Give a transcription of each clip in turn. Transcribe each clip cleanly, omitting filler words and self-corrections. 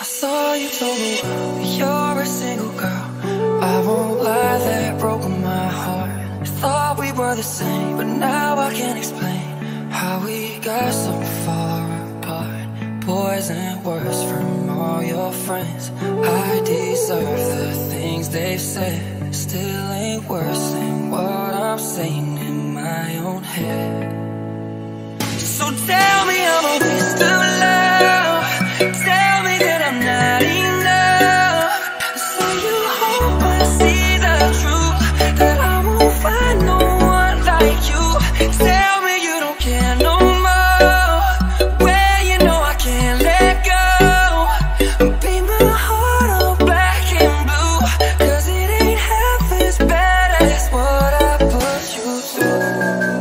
saw you told the world you're a single girl. I won't lie, that broke my heart. I thought we were the same, but now I can't explain how we got so far apart. Poison words from all your friends. I deserve the things they've said. Still ain't worse than what I'm saying in my own head. So tell me I'm a waste of love. Tell me that I'm not enough. So you hope I see the truth, that I won't find no one like you. Tell me you don't care no more. Well, you know I can't let go. Paint my heart all black and blue, 'cause it ain't half as bad as what I put you through.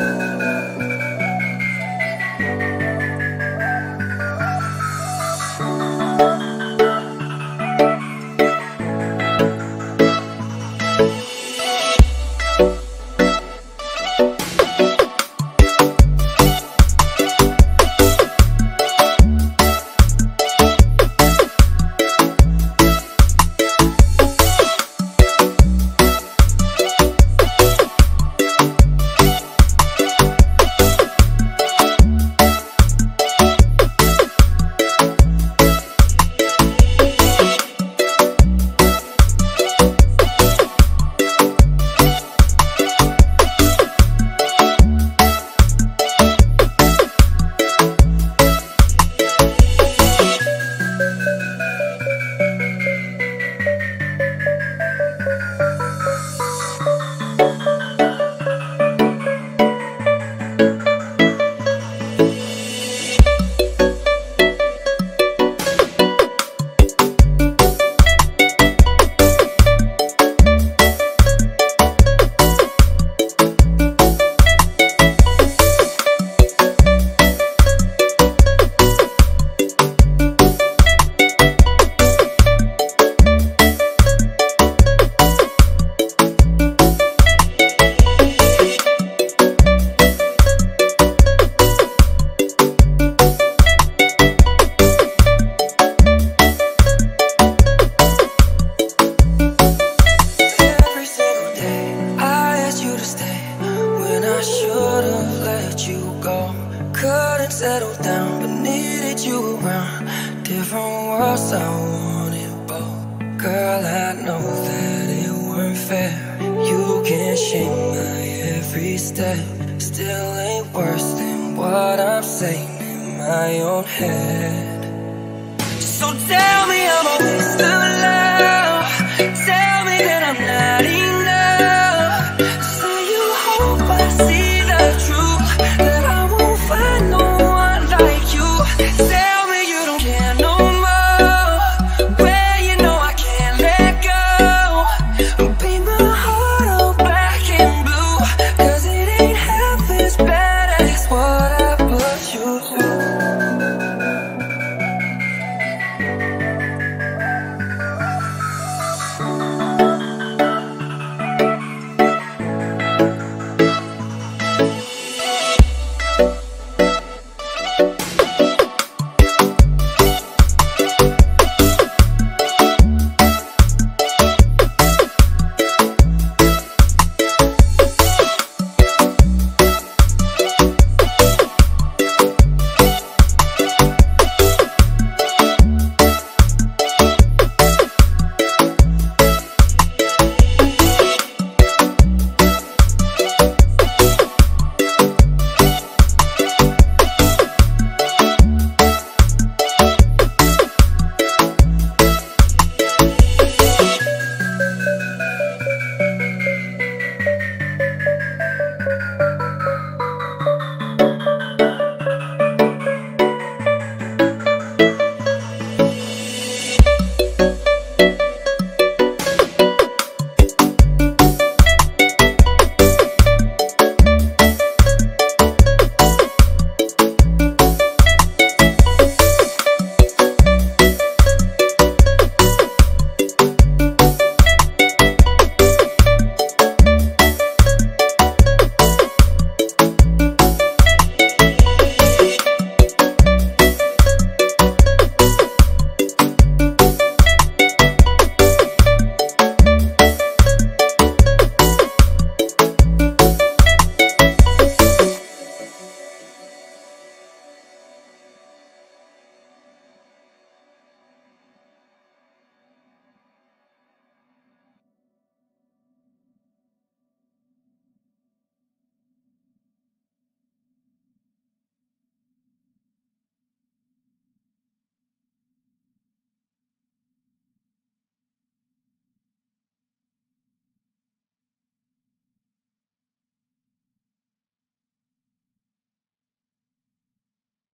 Couldn't settle down, but needed you around. Different worlds, I wanted both. Girl, I know that it weren't fair. You can't shame my every step. Still ain't worse than what I'm saying in my own head. So tell me I'm a waste of love.